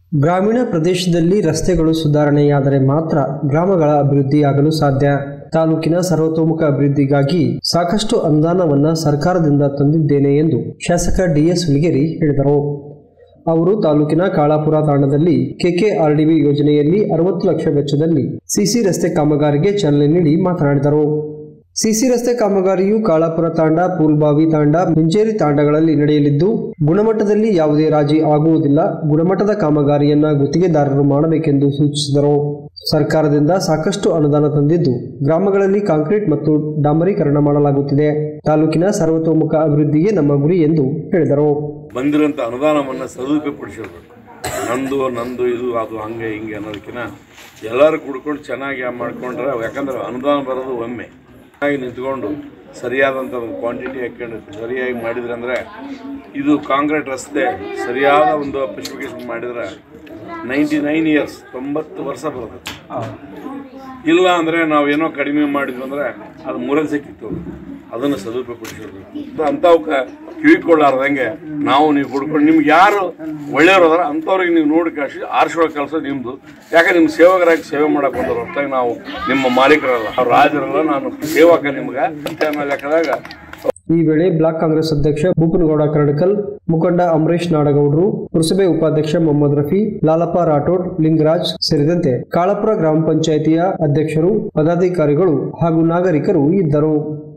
ಗ್ರಾಮೀಣ ಪ್ರದೇಶದಲ್ಲಿ ರಸ್ತೆಗಳು ಸುಧಾರಣೆಯಾದರೆ ಮಾತ್ರ ಗ್ರಾಮಗಳ ಅಭಿವೃದ್ಧಿಯಾಗಲು ಸಾಧ್ಯ. ತಾಲೂಕಿನ ಸರ್ವತೋಮುಖ ಅಭಿವೃದ್ಧಿಗಾಗಿ ಸಾಕಷ್ಟು ಅನುದಾನವನ್ನ ಸರ್ಕಾರದಿಂದ ತಂದಿದ್ದೇನೆ ಎಂದು ಶಾಸಕ ಡಿಎಸ್ ಹುಲಿಗೇರಿ ಹೇಳಿದರು. ಅವರು ತಾಲೂಕಿನ ಕಾಳಾಪುರ ತಾಂಡದಲ್ಲಿ ಕೆಕೆಆರ್ಡಿಬಿ ಯೋಜನೆಯಲ್ಲಿ 60 ಲಕ್ಷ ವೆಚ್ಚದಲ್ಲಿ ಸಿಸಿ ರಸ್ತೆ ಕಾಮಗಾರಿಗೆ ಚಾಲನೆ ನೀಡಿ ಮಾತನಾಡಿದರು. ಸಿಸಿ ರಸ್ತೆ ಕಾಮಗಾರಿಯು ಕಾಳಾಪುರ ತಾಂಡ, ಪೂಲ್ಬಾವಿ ತಾಂಡ, ಮಿಂಚೇರಿ ತಾಂಡಗಳಲ್ಲಿ ನಡೆಯಲಿದ್ದು ಗುಣಮಟ್ಟದಲ್ಲಿ ಯಾವುದೇ ರಾಜಿ ಆಗುವುದಿಲ್ಲ. ಗುಣಮಟ್ಟದ ಕಾಮಗಾರಿಯನ್ನ ಗುತ್ತಿಗೆದಾರರು ಮಾಡಬೇಕೆಂದು ಸೂಚಿಸಿದರು. ಸರ್ಕಾರದಿಂದ ಸಾಕಷ್ಟು ಅನುದಾನ ತಂದಿದ್ದು ಗ್ರಾಮಗಳಲ್ಲಿ ಕಾಂಕ್ರೀಟ್ ಮತ್ತು ಡಾಂಬರೀಕರಣ ಮಾಡಲಾಗುತ್ತಿದೆ. ತಾಲೂಕಿನ ಸರ್ವತೋಮುಖ ಅಭಿವೃದ್ಧಿಯೇ ನಮ್ಮ ಗುರಿ ಎಂದು ಹೇಳಿದರು. ಬಂದಿರುವಂಥ ಅನುದಾನವನ್ನು ಸದುಪಯೋಗಪಡಿಸಬೇಕು. ನಂದು ಇದು ಅದು ಹಂಗೆ ಹಿಂಗೆ ಅನ್ನೋದಕ್ಕಿಂತ ಎಲ್ಲರೂ ಕುಡ್ಕೊಂಡು ಚೆನ್ನಾಗಿ ಮಾಡ್ಕೊಂಡ್ರೆ, ಯಾಕಂದ್ರೆ ಅನುದಾನ ಬರೋದು ಒಮ್ಮೆ ಚೆನ್ನಾಗಿ ನಿಂತ್ಕೊಂಡು ಸರಿಯಾದಂಥ ಒಂದು ಕ್ವಾಂಟಿಟಿ ಹಾಕೊಂಡು ಸರಿಯಾಗಿ ಮಾಡಿದ್ರೆ ಅಂದರೆ ಇದು ಕಾಂಕ್ರೀಟ್ ರಸ್ತೆ ಸರಿಯಾದ ಒಂದು ಸ್ಪೆಸಿಫಿಕೇಶನ್ ಮಾಡಿದ್ರೆ 99 ಇಯರ್ಸ್ 90 ವರ್ಷ ಬರುತ್ತೆ. ಇಲ್ಲ ಅಂದರೆ ನಾವು ಏನೋ ಕಡಿಮೆ ಮಾಡಿದ್ವಿ ಅಂದರೆ ಅದು ಮೂರಲ್ಲಿ ಸಿಕ್ಕಿತ್ತು. ಅದನ್ನು ಸದುಪಯೋಗಪಡಿಸಬೇಕು. ಅಂಥವಕ್ಕೆ ಕಿವಿಕೊಳ್ಳಾರ್ದಂಗೆ ನೀವು ಕುಡ್ಕೊಂಡು ನಿಮ್ಗೆ ಯಾರು ಒಳ್ಳೆಯವರು ಅದಾರ ಅಂಥವ್ರಿಗೆ ನೀವು ನೋಡಿ ಕಳಿಸಿ ಆರಿಸೋಕೆ ಕೆಲಸ ನಿಮ್ಮದು. ಯಾಕೆ ನಿಮ್ಮ ಸೇವಕರಾಗಿ ಸೇವೆ ಮಾಡಕ್ಕೆ ಬಂದವರು ಹೊರತಾಗಿ ನಾವು ನಿಮ್ಮ ಮಾಲೀಕರಲ್ಲ, ಅವ್ರು ರಾಜರಲ್ಲ, ನಾನು ಸೇವಕ ನಿಮ್ಗೆ ಅಂತ ಲೆಕ್ಕದಾಗ. ಈ ವೇಳೆ ಬ್ಲಾಕ್ ಕಾಂಗ್ರೆಸ್ ಅಧ್ಯಕ್ಷ ಭೂಪನಗೌಡ ಕರಡಕಲ್, ಮುಖಂಡ ಅಮರೇಶ್ ನಾಡಗೌಡರು, ಪುರಸಭೆ ಉಪಾಧ್ಯಕ್ಷ ಮೊಹಮ್ಮದ್ ರಫಿ, ಲಾಲಪ್ಪ ರಾಠೋಡ್, ಲಿಂಗರಾಜ್ ಸೇರಿದಂತೆ ಕಾಳಾಪುರ ಗ್ರಾಮ ಪಂಚಾಯಿತಿಯ ಅಧ್ಯಕ್ಷರು, ಪದಾಧಿಕಾರಿಗಳು ಹಾಗೂ ನಾಗರಿಕರು ಇದ್ದರು.